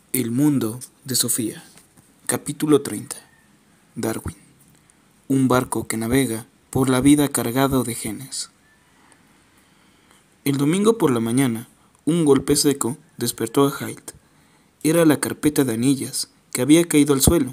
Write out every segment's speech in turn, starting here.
El mundo de Sofía. Capítulo 30. Darwin. Un barco que navega por la vida cargado de genes. El domingo por la mañana, un golpe seco despertó a Hyde. Era la carpeta de anillas que había caído al suelo.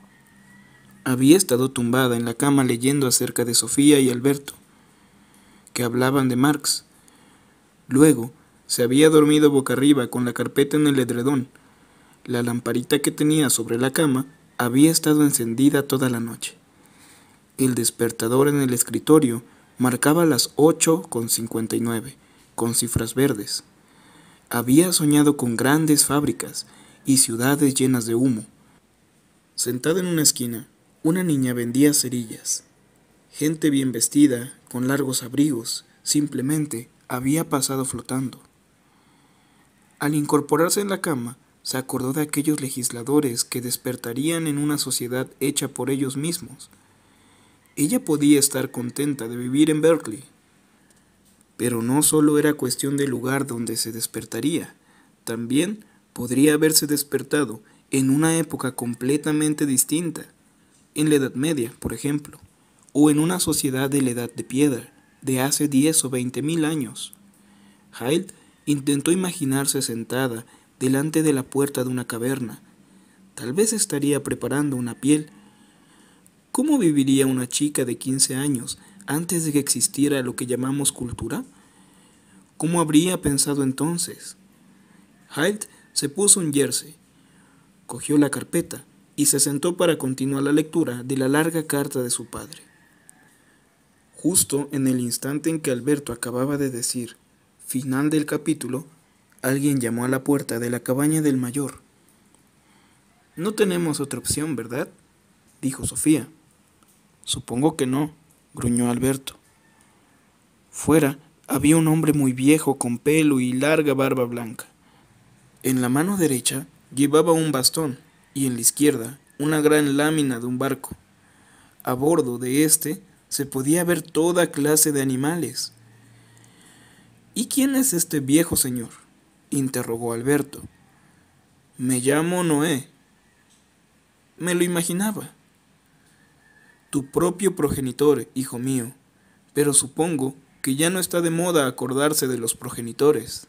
Había estado tumbada en la cama leyendo acerca de Sofía y Alberto, que hablaban de Marx. Luego, se había dormido boca arriba con la carpeta en el edredón. La lamparita que tenía sobre la cama había estado encendida toda la noche. El despertador en el escritorio marcaba las 8:59, con cifras verdes. Había soñado con grandes fábricas y ciudades llenas de humo. Sentada en una esquina, una niña vendía cerillas. Gente bien vestida, con largos abrigos, simplemente había pasado flotando. Al incorporarse en la cama, se acordó de aquellos legisladores que despertarían en una sociedad hecha por ellos mismos. Ella podía estar contenta de vivir en Berkeley, pero no solo era cuestión del lugar donde se despertaría, también podría haberse despertado en una época completamente distinta, en la Edad Media, por ejemplo, o en una sociedad de la Edad de Piedra, de hace 10 o 20.000 años. Hyde intentó imaginarse sentada delante de la puerta de una caverna. Tal vez estaría preparando una piel. ¿Cómo viviría una chica de 15 años antes de que existiera lo que llamamos cultura? ¿Cómo habría pensado entonces? Hyde se puso un jersey, cogió la carpeta y se sentó para continuar la lectura de la larga carta de su padre. Justo en el instante en que Alberto acababa de decir «Final del capítulo», alguien llamó a la puerta de la cabaña del mayor. «No tenemos otra opción, ¿verdad?», dijo Sofía. «Supongo que no», gruñó Alberto. Fuera había un hombre muy viejo con pelo y larga barba blanca. En la mano derecha llevaba un bastón y en la izquierda una gran lámina de un barco. A bordo de este se podía ver toda clase de animales. «¿Y quién es este viejo señor?», interrogó Alberto. «Me llamo Noé». «Me lo imaginaba». «Tu propio progenitor, hijo mío, pero supongo que ya no está de moda acordarse de los progenitores».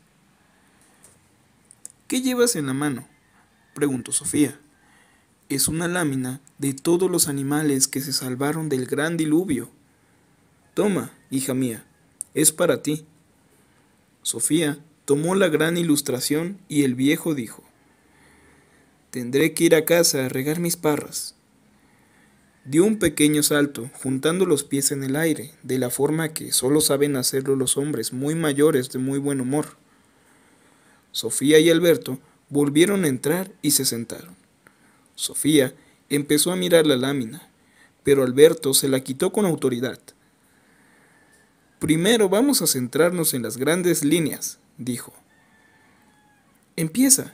«¿Qué llevas en la mano?», preguntó Sofía. «Es una lámina de todos los animales que se salvaron del gran diluvio». «Toma, hija mía, es para ti». Sofía tomó la gran ilustración y el viejo dijo: «Tendré que ir a casa a regar mis parras». Dio un pequeño salto, juntando los pies en el aire, de la forma que solo saben hacerlo los hombres muy mayores de muy buen humor. Sofía y Alberto volvieron a entrar y se sentaron. Sofía empezó a mirar la lámina, pero Alberto se la quitó con autoridad. «Primero vamos a centrarnos en las grandes líneas», dijo. «Empieza».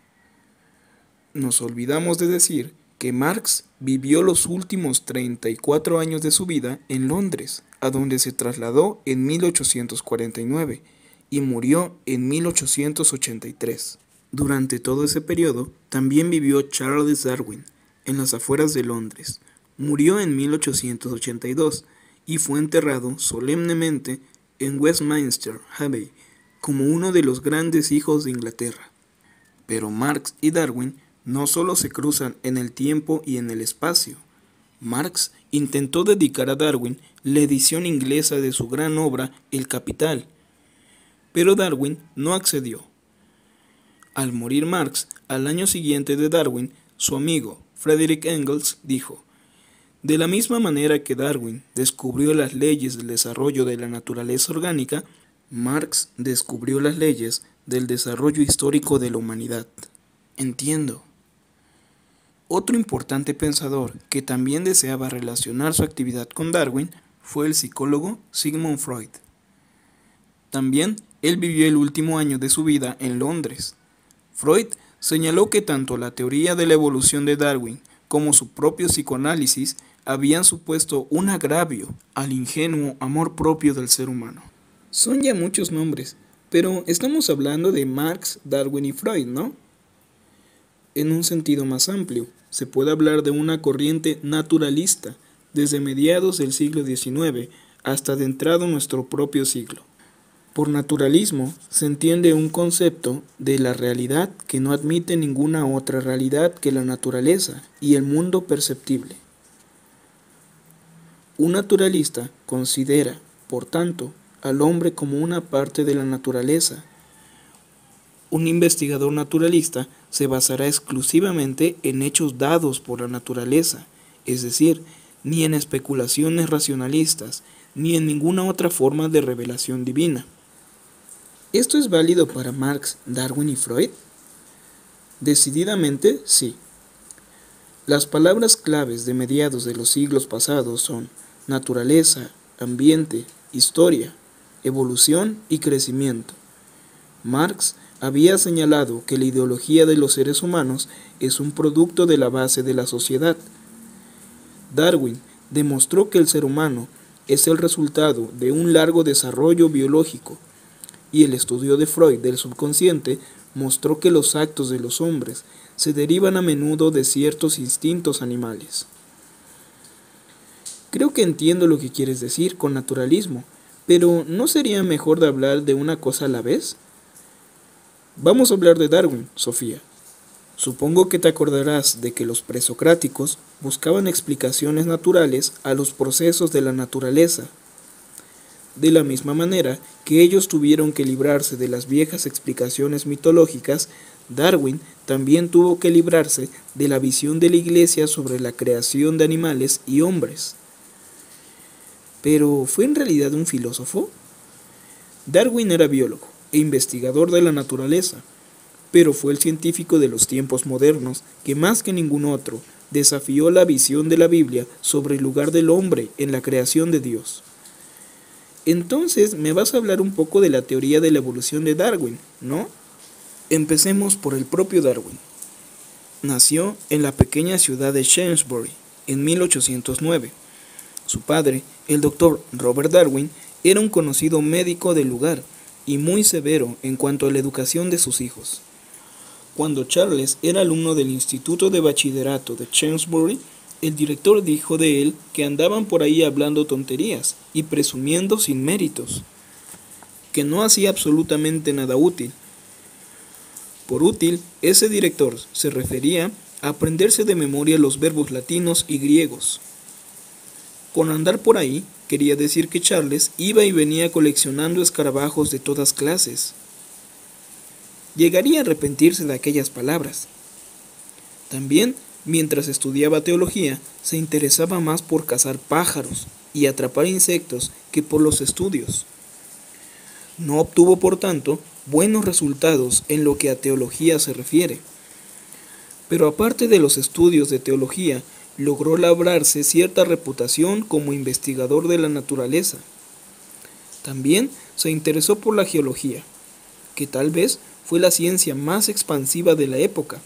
Nos olvidamos de decir que Marx vivió los últimos 34 años de su vida en Londres, a donde se trasladó en 1849 y murió en 1883. Durante todo ese periodo también vivió Charles Darwin, en las afueras de Londres. Murió en 1882 y fue enterrado solemnemente en Westminster Abbey como uno de los grandes hijos de Inglaterra. Pero Marx y Darwin no solo se cruzan en el tiempo y en el espacio. Marx intentó dedicar a Darwin la edición inglesa de su gran obra El Capital, pero Darwin no accedió. Al morir Marx, al año siguiente de Darwin, su amigo Friedrich Engels dijo: «De la misma manera que Darwin descubrió las leyes del desarrollo de la naturaleza orgánica, Marx descubrió las leyes del desarrollo histórico de la humanidad». Entiendo. Otro importante pensador que también deseaba relacionar su actividad con Darwin fue el psicólogo Sigmund Freud. También él vivió el último año de su vida en Londres. Freud señaló que tanto la teoría de la evolución de Darwin como su propio psicoanálisis habían supuesto un agravio al ingenuo amor propio del ser humano. Son ya muchos nombres, pero estamos hablando de Marx, Darwin y Freud, ¿no? En un sentido más amplio, se puede hablar de una corriente naturalista desde mediados del siglo XIX hasta adentrado nuestro propio siglo. Por naturalismo se entiende un concepto de la realidad que no admite ninguna otra realidad que la naturaleza y el mundo perceptible. Un naturalista considera, por tanto, al hombre como una parte de la naturaleza. Un investigador naturalista se basará exclusivamente en hechos dados por la naturaleza, es decir, ni en especulaciones racionalistas, ni en ninguna otra forma de revelación divina. ¿Esto es válido para Marx, Darwin y Freud? Decididamente sí. Las palabras claves de mediados de los siglos pasados son naturaleza, ambiente, historia, evolución y crecimiento. Marx había señalado que la ideología de los seres humanos es un producto de la base de la sociedad. Darwin demostró que el ser humano es el resultado de un largo desarrollo biológico, y el estudio de Freud del subconsciente mostró que los actos de los hombres se derivan a menudo de ciertos instintos animales. Creo que entiendo lo que quieres decir con naturalismo, pero ¿no sería mejor de hablar de una cosa a la vez? Vamos a hablar de Darwin, Sofía. Supongo que te acordarás de que los presocráticos buscaban explicaciones naturales a los procesos de la naturaleza. De la misma manera que ellos tuvieron que librarse de las viejas explicaciones mitológicas, Darwin también tuvo que librarse de la visión de la Iglesia sobre la creación de animales y hombres. ¿Pero fue en realidad un filósofo? Darwin era biólogo e investigador de la naturaleza, pero fue el científico de los tiempos modernos que más que ningún otro desafió la visión de la Biblia sobre el lugar del hombre en la creación de Dios. Entonces me vas a hablar un poco de la teoría de la evolución de Darwin, ¿no? Empecemos por el propio Darwin. Nació en la pequeña ciudad de Shrewsbury en 1809. Su padre, el doctor Robert Darwin, era un conocido médico del lugar y muy severo en cuanto a la educación de sus hijos. Cuando Charles era alumno del Instituto de Bachillerato de Shrewsbury, el director dijo de él que andaban por ahí hablando tonterías y presumiendo sin méritos, que no hacía absolutamente nada útil. Por útil, ese director se refería a aprenderse de memoria los verbos latinos y griegos. Con andar por ahí, quería decir que Charles iba y venía coleccionando escarabajos de todas clases. Llegaría a arrepentirse de aquellas palabras. También, mientras estudiaba teología, se interesaba más por cazar pájaros y atrapar insectos que por los estudios. No obtuvo, por tanto, buenos resultados en lo que a teología se refiere. Pero aparte de los estudios de teología, logró labrarse cierta reputación como investigador de la naturaleza. También se interesó por la geología, que tal vez fue la ciencia más expansiva de la época.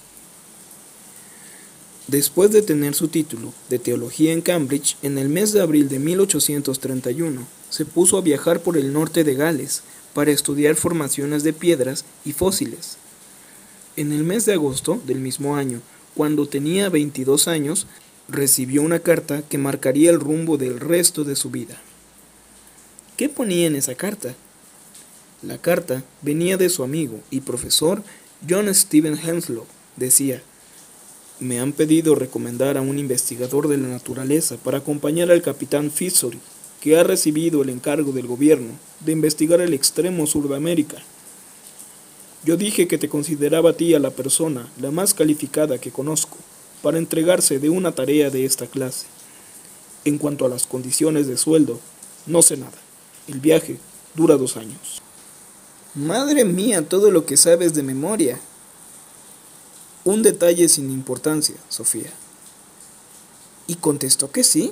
Después de tener su título de teología en Cambridge, en el mes de abril de 1831, se puso a viajar por el norte de Gales para estudiar formaciones de piedras y fósiles. En el mes de agosto del mismo año, cuando tenía 22 años, recibió una carta que marcaría el rumbo del resto de su vida. ¿Qué ponía en esa carta? La carta venía de su amigo y profesor John Stephen Henslow. Decía: me han pedido recomendar a un investigador de la naturaleza para acompañar al capitán Fishery, que ha recibido el encargo del gobierno de investigar el extremo sur de América. Yo dije que te consideraba a ti a la persona la más calificada que conozco para entregarse de una tarea de esta clase. En cuanto a las condiciones de sueldo, no sé nada. El viaje dura 2 años. Madre mía, todo lo que sabes de memoria. Un detalle sin importancia, Sofía. Y contestó que sí.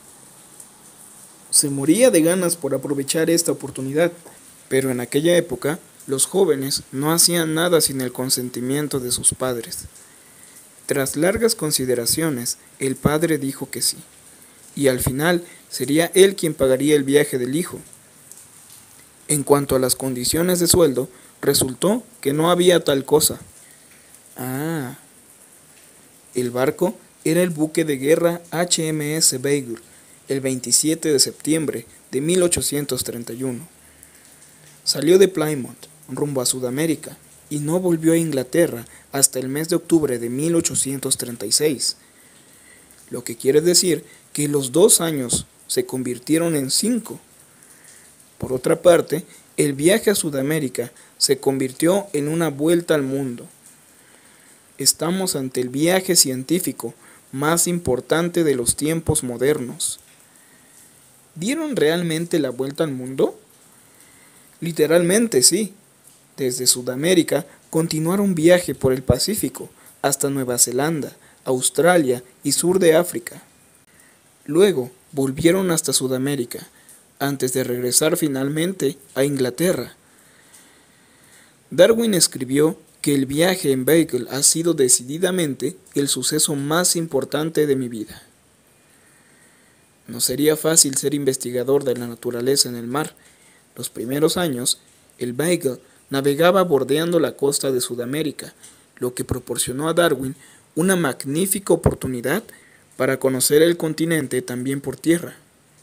Se moría de ganas por aprovechar esta oportunidad, pero en aquella época los jóvenes no hacían nada sin el consentimiento de sus padres. Tras largas consideraciones, el padre dijo que sí, y al final sería él quien pagaría el viaje del hijo. En cuanto a las condiciones de sueldo, resultó que no había tal cosa. Ah, El barco era el buque de guerra HMS Beagle, el 27 de septiembre de 1831. Salió de Plymouth rumbo a Sudamérica y no volvió a Inglaterra hasta el mes de octubre de 1836, lo que quiere decir que los 2 años se convirtieron en 5. Por otra parte, el viaje a Sudamérica se convirtió en una vuelta al mundo. Estamos ante el viaje científico más importante de los tiempos modernos. ¿Dieron realmente la vuelta al mundo? Literalmente sí. Desde Sudamérica continuaron viaje por el Pacífico hasta Nueva Zelanda, Australia y sur de África. Luego volvieron hasta Sudamérica, antes de regresar finalmente a Inglaterra. Darwin escribió que el viaje en Beagle ha sido decididamente el suceso más importante de mi vida. No sería fácil ser investigador de la naturaleza en el mar. Los primeros años, el Beagle navegaba bordeando la costa de Sudamérica, lo que proporcionó a Darwin una magnífica oportunidad para conocer el continente también por tierra.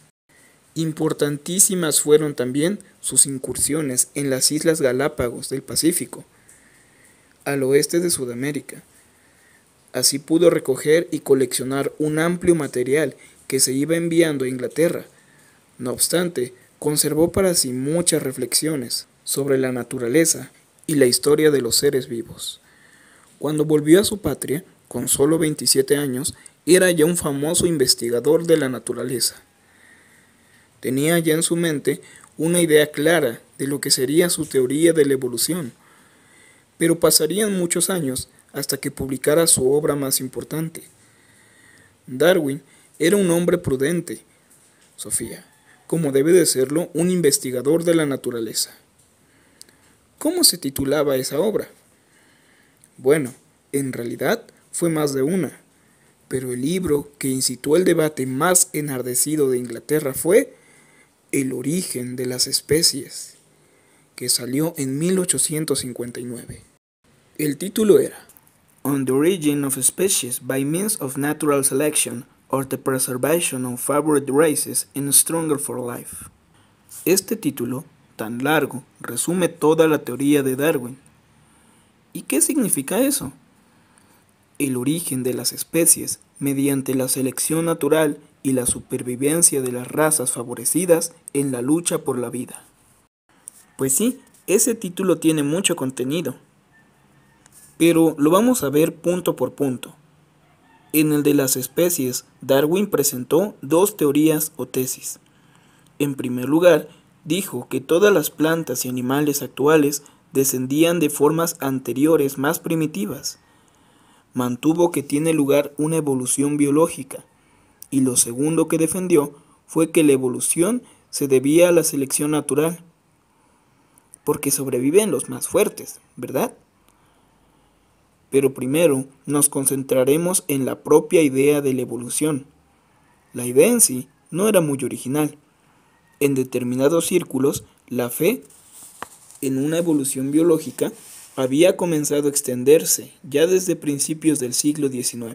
Importantísimas fueron también sus incursiones en las Islas Galápagos del Pacífico, al oeste de Sudamérica. Así pudo recoger y coleccionar un amplio material que se iba enviando a Inglaterra. No obstante, conservó para sí muchas reflexiones sobre la naturaleza y la historia de los seres vivos. Cuando volvió a su patria, con solo 27 años, era ya un famoso investigador de la naturaleza. Tenía ya en su mente una idea clara de lo que sería su teoría de la evolución, pero pasarían muchos años hasta que publicara su obra más importante. Darwin era un hombre prudente, Sofía, como debe de serlo un investigador de la naturaleza. ¿Cómo se titulaba esa obra? Bueno, en realidad fue más de una, pero el libro que incitó el debate más enardecido de Inglaterra fue El origen de las especies, que salió en 1859. El título era On the Origin of Species by Means of Natural Selection or the Preservation of Favored Races and Stronger for Life. Este título, tan largo, resume toda la teoría de Darwin. ¿Y qué significa eso? El origen de las especies mediante la selección natural y la supervivencia de las razas favorecidas en la lucha por la vida. Pues sí, ese título tiene mucho contenido, pero lo vamos a ver punto por punto. En el de las especies, Darwin presentó 2 teorías o tesis. En primer lugar, dijo que todas las plantas y animales actuales descendían de formas anteriores más primitivas. Mantuvo que tiene lugar una evolución biológica, y lo segundo que defendió fue que la evolución se debía a la selección natural, porque sobreviven los más fuertes, ¿verdad? Pero primero nos concentraremos en la propia idea de la evolución. La idea en sí no era muy original. En determinados círculos, la fe en una evolución biológica había comenzado a extenderse ya desde principios del siglo XIX.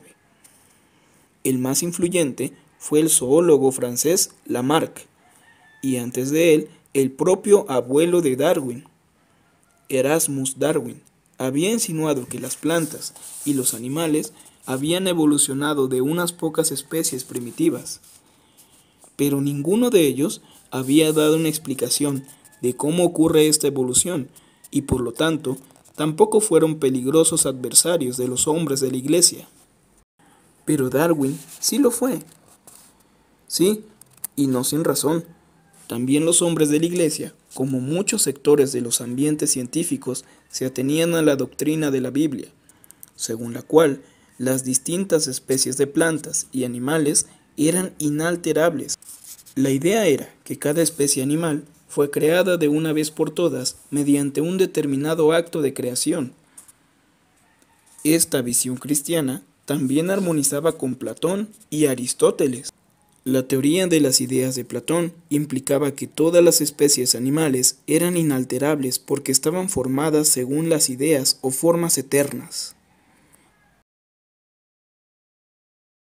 El más influyente fue el zoólogo francés Lamarck, y antes de él, el propio abuelo de Darwin, Erasmus Darwin, había insinuado que las plantas y los animales habían evolucionado de unas pocas especies primitivas, pero ninguno de ellos había dado una explicación de cómo ocurre esta evolución, y por lo tanto, tampoco fueron peligrosos adversarios de los hombres de la Iglesia. Pero Darwin sí lo fue. Sí, y no sin razón. También los hombres de la Iglesia, como muchos sectores de los ambientes científicos, se atenían a la doctrina de la Biblia, según la cual las distintas especies de plantas y animales eran inalterables. La idea era que cada especie animal fue creada de una vez por todas mediante un determinado acto de creación. Esta visión cristiana también armonizaba con Platón y Aristóteles. La teoría de las ideas de Platón implicaba que todas las especies animales eran inalterables porque estaban formadas según las ideas o formas eternas.